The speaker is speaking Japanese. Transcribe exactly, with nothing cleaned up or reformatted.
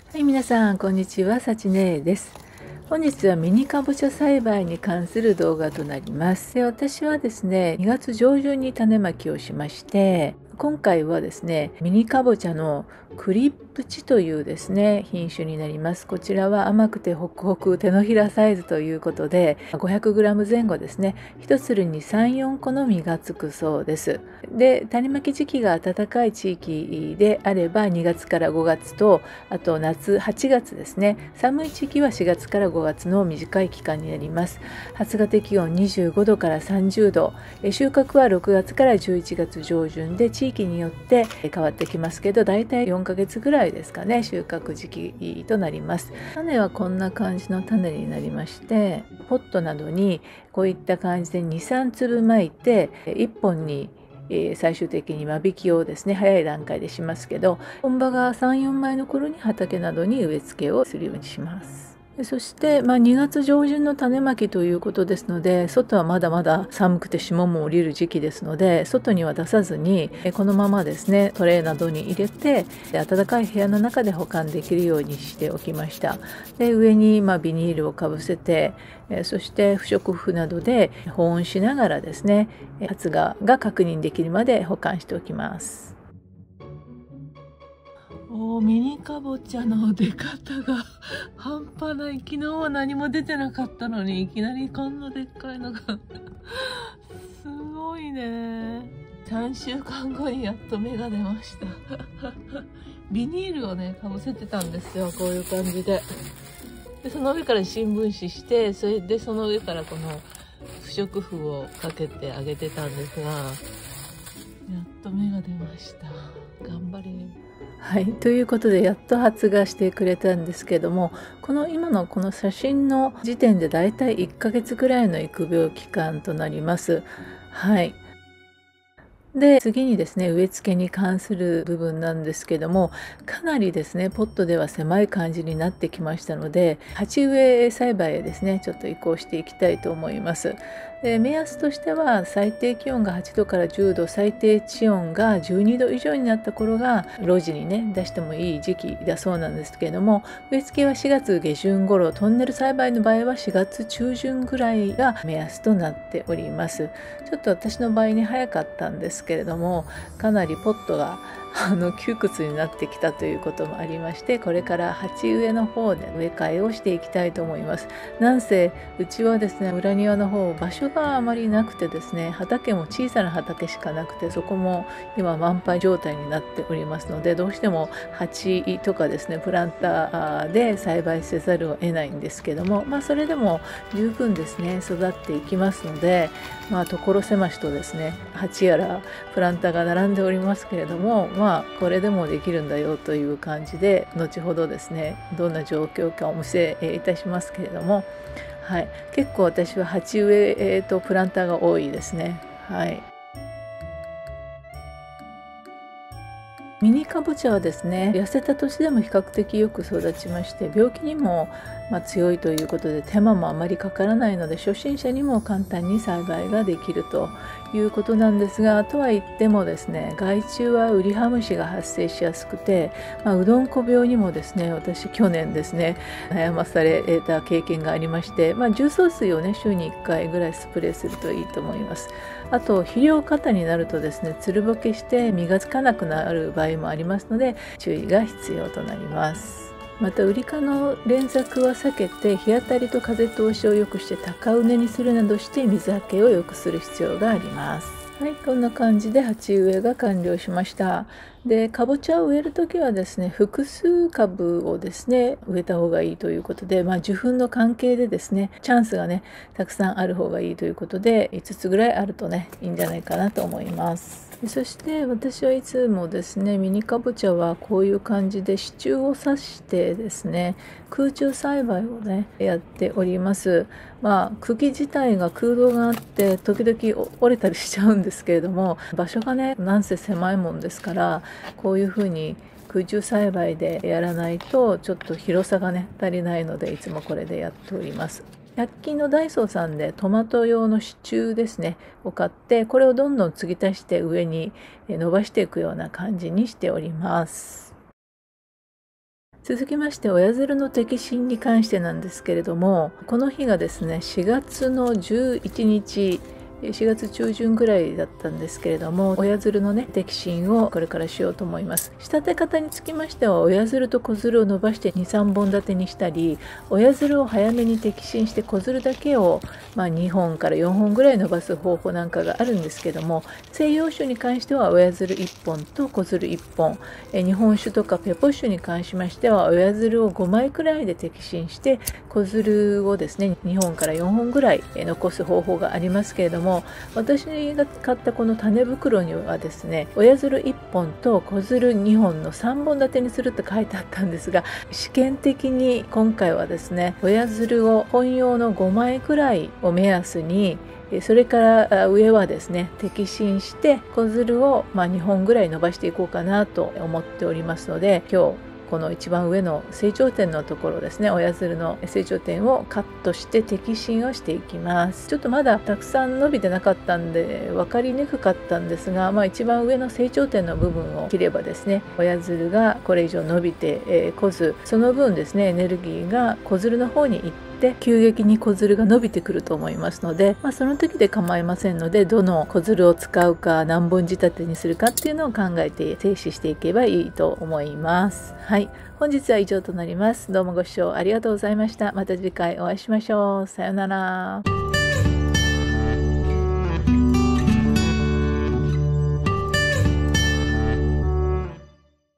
はい、皆さんこんにちは、さちねです。本日はミニかぼちゃ栽培に関する動画となります。で、私はですね、にがつ上旬に種まきをしまして、今回はですね、ミニかぼちゃのクリップチというですね、品種になります。こちらは甘くてホクホク手のひらサイズということで、ごひゃくグラム 前後ですね、一つにさん、よんこの実がつくそうです。で、種まき時期が暖かい地域であればにがつからごがつと、あと夏はちがつですね、寒い地域はしがつからごがつの短い期間になります。発芽適温にじゅうごどからさんじゅうど、収穫はろくがつからじゅういちがつ上旬で地域によって変わってきますけど、だいたいよんかげつぐらいですかね、収穫時期となります。種はこんな感じの種になりまして、ポットなどにこういった感じでに、さんつぶまいていっぽんに最終的に間引きをですね、早い段階でしますけど、本葉がさん、よんまいの頃に畑などに植え付けをするようにします。そして、まあ、にがつ上旬の種まきということですので、外はまだまだ寒くて霜も降りる時期ですので、外には出さずにこのままですね、トレーなどに入れて暖かい部屋の中で保管できるようにしておきました。で、上にまあビニールをかぶせて、そして不織布などで保温しながらですね、発芽が確認できるまで保管しておきます。おー、ミニかぼちゃの出方が半端ない。昨日は何も出てなかったのに、いきなりこんなでっかいのがすごいね。さんしゅうかんごにやっと芽が出ましたビニールをね、かぶせてたんですよ、こういう感じで。で、その上から新聞紙して、それでその上からこの不織布をかけてあげてたんですが、やっと芽が出ました。頑張れ。はい、ということでやっと発芽してくれたんですけども、この今のこの写真の時点でだいたいいっかげつぐらいの育苗期間となります。はい。で、次にですね、植え付けに関する部分なんですけども、かなりですね、ポットでは狭い感じになってきましたので、鉢植え栽培へですね、ちょっと移行していきたいと思います。で、目安としては、最低気温がはちどからじゅうど、最低地温がじゅうにど以上になった頃が、露地にね、出してもいい時期だそうなんですけれども、植え付けはしがつげしゅん頃、トンネル栽培の場合はしがつちゅうじゅんぐらいが目安となっております。ちょっと私の場合に早かったんですけれども、かなりポットがあの窮屈になってきたということもありまして、これから鉢植えの方で植え替えをしていきたいと思います。なんせうちはですね、裏庭の方場所があまりなくてですね、畑も小さな畑しかなくて、そこも今満杯状態になっておりますので、どうしても鉢とかですね、プランターで栽培せざるを得ないんですけども、まあそれでも十分ですね、育っていきますので、まあ所狭しとですね、鉢やらプランターが並んでおりますけれども、まあこれでもできるんだよという感じで、後ほどですね、どんな状況かお見せいたしますけれども、はい、結構私は鉢植えとプランターが多いですね。はい。ミニかぼちゃはですね、痩せた年でも比較的よく育ちまして、病気にもまあ強いということで手間もあまりかからないので、初心者にも簡単に栽培ができるということなんですが、とは言ってもですね、害虫はウリハムシが発生しやすくて、まあ、うどんこ病にもですね、私去年ですね、悩まされた経験がありまして、まあ、重曹水をね、週にいっかいぐらいスプレーするといいと思います。あと肥料過多になるとですね、つるぼけして実がつかなくなる場合もありますので、注意が必要となります。またウリ科の連作は避けて、日当たりと風通しを良くして高畝にするなどして水はけを良くする必要があります。はい、こんな感じで鉢植えが完了しました。で、かぼちゃを植えるときはですね、複数株をですね、植えた方がいいということで、まあ、受粉の関係でですね、チャンスがね、たくさんある方がいいということで、いつつぐらいあるとね、いいんじゃないかなと思います。そして私はいつもですね、ミニかぼちゃはこういう感じで支柱を刺してですね、空中栽培をね、やっております。まあ、茎自体が空洞があって、時々折れたりしちゃうんですけれども、場所がね、なんせ狭いもんですから、こういうふうに空中栽培でやらないと、ちょっと広さがね、足りないので、いつもこれでやっております。ひゃく均のダイソーさんでトマト用の支柱ですねを買って、これをどんどん継ぎ足して上に伸ばしていくような感じにしております。 続きまして親鶴の摘心に関してなんですけれども、この日がですねしがつのじゅういちにち、しがつ中旬ぐらいだったんですけれども、親鶴のね摘心をこれからしようと思います。仕立て方につきましては、親鶴と子鶴を伸ばしてにさんぼん立てにしたり、親鶴を早めに摘心して子鶴だけを、まあ、にほんからよんほんぐらい伸ばす方法なんかがあるんですけども、西洋種に関しては親鶴いっぽんと子鶴いっぽん、え日本酒とかペポ酒に関しましては親鶴をごまいくらいで摘心して子鶴をですねにほんからよんほんぐらい残す方法がありますけれども、私が買ったこの種袋にはですね親鶴いっぽんと子鶴にほんのさんぼん立てにするって書いてあったんですが、試験的に今回はですね親鶴を本用のごまいくらいを目安に、それから上はですね摘心して子鶴をまあにほんぐらい伸ばしていこうかなと思っておりますので、今日この一番上の成長点のところですね、親鶴の成長点をカットして摘心をしていきます。ちょっとまだたくさん伸びてなかったんで分かりにくかったんですが、まあ、一番上の成長点の部分を切ればですね親鶴がこれ以上伸びて、えー、こず、その分ですねエネルギーが子鶴の方に行ってで急激に子鶴が伸びてくると思いますので、まあ、その時で構いませんので、どの子鶴を使うか何本仕立てにするかっていうのを考えて停止していけばいいと思います。はい、本日は以上となります。どうもご視聴ありがとうございました。また次回お会いしましょう。さようなら。